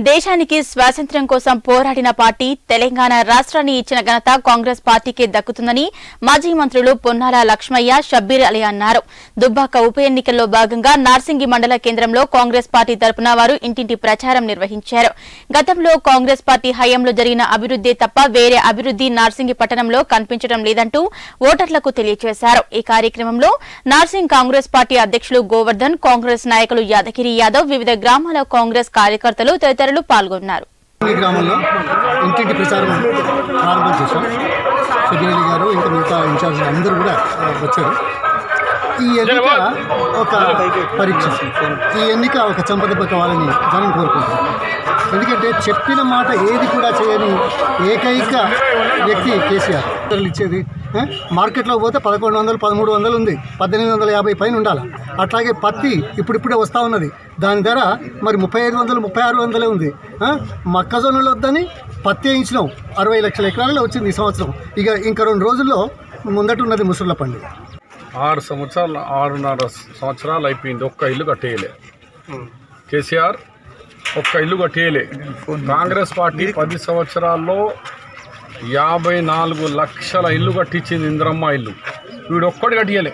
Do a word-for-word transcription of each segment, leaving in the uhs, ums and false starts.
దేశానికి స్వాతంత్ర్యం కోసం పోరాడిన పార్టీ తెలంగాణ రాష్ట్రాన్ని ఇచ్చిన ఘనత కాంగ్రెస్ పార్టీకే దక్కుతుందని మాజీ మంత్రులు పొన్నాల లక్ష్మయ్య, షబ్బీర్ అలీ అన్నారు. దుబ్బాక ఉప ఎన్నికల్లో భాగంగా నార్సింగి మండల కేంద్రంలో కాంగ్రెస్ పార్టీ తరపున వారు ఇంటింటి ప్రచారం నిర్వహించారు. గతంలో కాంగ్రెస్ పార్టీ హయాంలో జరిగిన అభివృద్ధి తప్ప వేరే అభివృద్ధి నార్సింగి పట్టణంలో కనిపించడం లేదంటూ ఓటర్లకు తెలియజేశారు. ఈ కార్యక్రమంలో నార్సింగ్ కాంగ్రెస్ పార్టీ అధ్యక్షులు గోవర్ధన్, కాంగ్రెస్ నాయకులు యాదగిరి యాదవ్, వివిధ గ్రామాల కాంగ్రెస్ కార్యకర్తలు తదితరులు పాల్గొన్నారు. గ్రామంలో ఇంటింటి ప్రచారం ప్రారంభం చేశాం. షబ్బీర్ అలీ గారు ఇంకా మిగతా ఇన్ఛార్జ్ అందరూ కూడా వచ్చారు. ఈ ఎన్నిక ఒక పరీక్ష, ఈ ఎన్నిక ఒక చంపదెబ్బ కావాలని జనం కోరుకుంటున్నారు. ఎందుకంటే చెప్పిన మాట ఏది కూడా చేయని ఏకైక వ్యక్తి కేసీఆర్. ఇచ్చేది మార్కెట్లో పోతే పదకొండు వందలు పదమూడు వందలు ఉంది, పద్దెనిమిది వందల యాభై పైన ఉండాలి. అట్లాగే పత్తి ఇప్పుడిప్పుడే వస్తూ ఉన్నది, దాని ధర మరి ముప్పై ఐదు వందలు ముప్పై ఆరు వందలే ఉంది. మొక్కజొన్నలు వద్దని పత్తి వేయించినాం, అరవై లక్షల ఎకరాలలో వచ్చింది ఈ సంవత్సరం. ఇక ఇంకా రెండు రోజుల్లో ముందటున్నది ముసుర్ల పండుగ. ఆరు సంవత్సరాలు ఆరున్నర సంవత్సరాలు అయిపోయింది, ఒక్క ఇల్లు కట్టేయలే కేసీఆర్, ఒక్క ఇల్లు కట్టేయలే. కాంగ్రెస్ పార్టీ పది సంవత్సరాల్లో యాభై నాలుగు లక్షల ఇల్లు కట్టించింది, ఇందిరమ్మ ఇల్లు. వీడు ఒక్కటి కట్టియలే,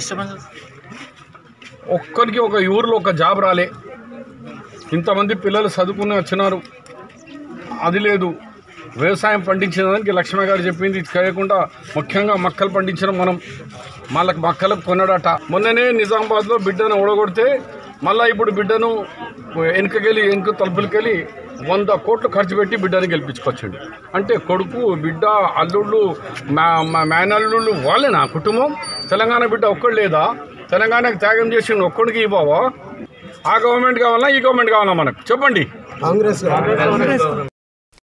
ఒక్కరికి ఒక ఊరిలో ఒక జాబ్ రాలే. ఇంతమంది పిల్లలు చదువుకుని వచ్చినారు, అది లేదు. వ్యవసాయం పండించిన దానికి లక్ష్మయ్య గారు చెప్పింది చేయకుండా ముఖ్యంగా మక్కలు పండించడం మనం, వాళ్ళకి మక్కలకు కొన్నాడట. మొన్ననే నిజామాబాద్లో బిడ్డను ఓడగొడితే మళ్ళీ ఇప్పుడు బిడ్డను వెనుకకెళ్ళి వెనుక తలుపులకెళ్ళి వంద కోట్లు ఖర్చు పెట్టి బిడ్డని గెలిపించుకొచ్చాడు. అంటే కొడుకు, బిడ్డ, అల్లుళ్ళు, మేనల్లుళ్ళు వాళ్ళేనా కుటుంబం? తెలంగాణ బిడ్డ ఒక్కడు లేదా? తెలంగాణకు త్యాగం చేసిన ఒక్కడికి ఇవ్వవా? ఆ గవర్నమెంట్ కావాలా, ఈ గవర్నమెంట్ కావాలా? మనకు చెప్పండి. కాంగ్రెస్